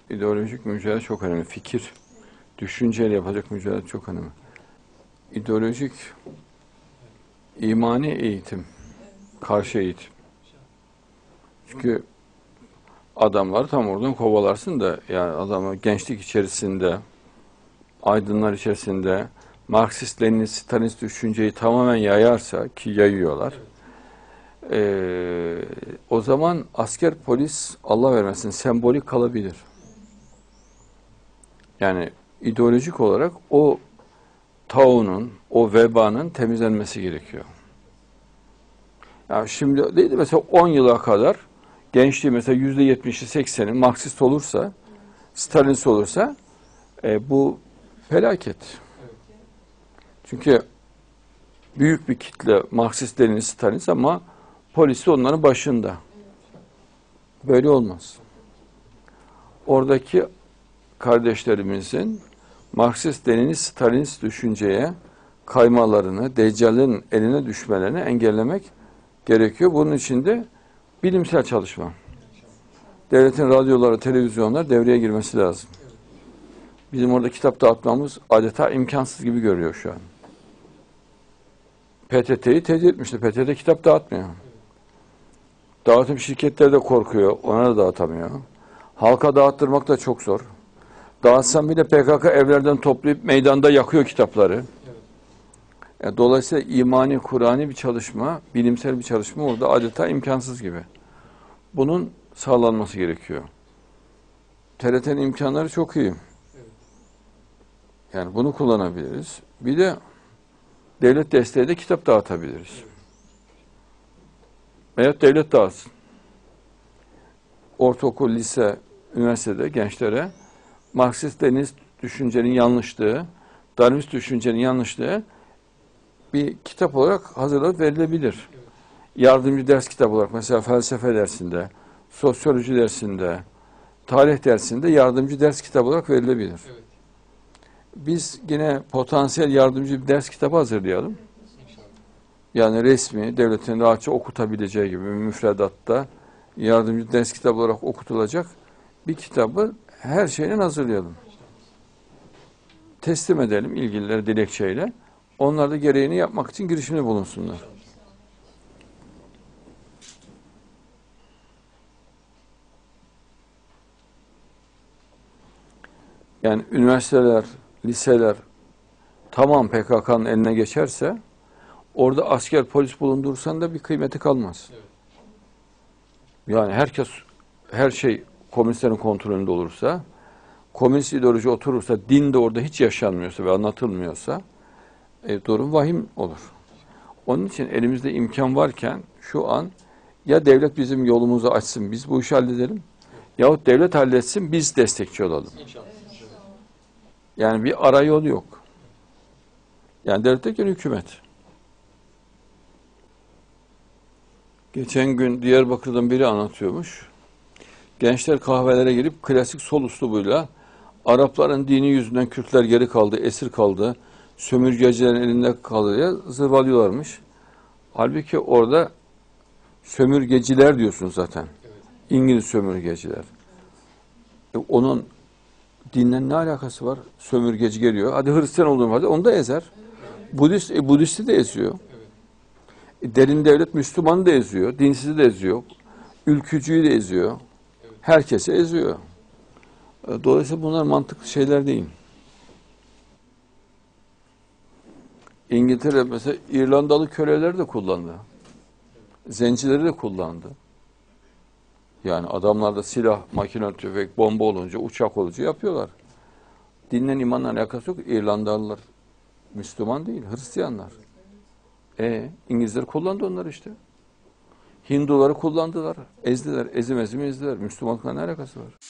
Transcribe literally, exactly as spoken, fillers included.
ideolojik mücadele çok önemli. Fikir, düşünceyle yapacak mücadele çok önemli. İdeolojik, imani eğitim, karşı eğitim. Çünkü adamları tam oradan kovalarsın da, yani adamı gençlik içerisinde, aydınlar içerisinde Marksist, Leninist, Stalinist düşünceyi tamamen yayarsa, ki yayıyorlar, ee, o zaman asker, polis, Allah vermesin, sembolik kalabilir. Yani ideolojik olarak o taunun, o vebanın temizlenmesi gerekiyor. Yani şimdi değil de mesela on yıla kadar gençliği mesela yüzde yetmişi sekseni Marksist olursa, Stalinist olursa e, bu felaket. Çünkü büyük bir kitle Marksist, Leninist, Stalinist ama polisi onların başında. Böyle olmaz. Oradaki kardeşlerimizin Marksist, Leninist, Stalinist düşünceye kaymalarını, Deccal'in eline düşmelerini engellemek gerekiyor. Bunun için de bilimsel çalışma. Devletin radyoları, televizyonlar devreye girmesi lazım. Bizim orada kitap dağıtmamız adeta imkansız gibi görüyor şu an. P T T'yi tehdit etmişti. P T T kitap dağıtmıyor. Dağıtım şirketleri de korkuyor. Ona da dağıtamıyor. Halka dağıttırmak da çok zor. Dağıtsam bile P K K evlerden toplayıp meydanda yakıyor kitapları. Yani dolayısıyla imani, Kur'ani bir çalışma, bilimsel bir çalışma orada adeta imkansız gibi. Bunun sağlanması gerekiyor. T R T'nin imkanları çok iyi. Yani bunu kullanabiliriz. Bir de devlet desteği de kitap dağıtabiliriz. Veyahut devlet dağıtsın. Ortaokul, lise, üniversitede gençlere Marksist, Leninist düşüncenin yanlışlığı, Darwinist düşüncenin yanlışlığı bir kitap olarak hazırlanıp verilebilir. Yardımcı ders kitabı olarak mesela felsefe dersinde, sosyoloji dersinde, tarih dersinde yardımcı ders kitabı olarak verilebilir. Evet. Biz yine potansiyel yardımcı bir ders kitabı hazırlayalım. Yani resmi, devletin rahatça okutabileceği gibi müfredatta yardımcı ders kitabı olarak okutulacak bir kitabı her şeyden hazırlayalım. Teslim edelim ilgilileri dilekçeyle. Onlar da gereğini yapmak için girişimde bulunsunlar. Yani üniversiteler, liseler tamam P K K'nın eline geçerse orada asker, polis bulundursan da bir kıymeti kalmaz. Evet. Yani herkes, her şey komünistlerin kontrolünde olursa, komünist ideoloji oturursa, din de orada hiç yaşanmıyorsa ve anlatılmıyorsa e, durum vahim olur. Onun için elimizde imkan varken şu an ya devlet bizim yolumuzu açsın, biz bu işi halledelim. Yahut devlet halletsin, biz destekçi olalım. Yani bir ara yol yok. Yani devlet derken hükümet. Geçen gün Diyarbakır'dan biri anlatıyormuş. Gençler kahvelere girip klasik sol üslubuyla Arapların dini yüzünden Kürtler geri kaldı, esir kaldı, sömürgecilerin elinde kaldı diye zırvalıyorlarmış. Halbuki orada sömürgeciler diyorsun zaten. Evet. İngiliz sömürgeciler. E onun dinle ne alakası var? Sömürgeci geliyor. Hadi Hristiyan olduğum halde onu da ezer. Evet. Budist, e, Budist'i de eziyor. Evet. E, derin devlet Müslüman'ı da eziyor. Dinsizi de eziyor. Ülkücüyü de eziyor. Evet. Herkesi eziyor. E, dolayısıyla bunlar mantıklı şeyler değil. İngiltere mesela İrlandalı köleleri de kullandı. Zencileri de kullandı. Yani adamlarda silah, makine, tüfek, bomba olunca, uçak olunca yapıyorlar. Dinle imanla alakası yok. İrlandalılar Müslüman değil, Hristiyanlar. E İngilizler kullandı onları işte. Hinduları kullandılar, ezdiler, ezim ezim ezdiler. Müslümanlıkla ne alakası var?